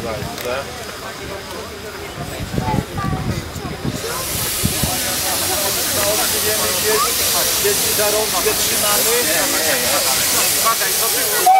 zajce. Wiemy, dzieci za rączkę trzymamy. Uwaga, i co było?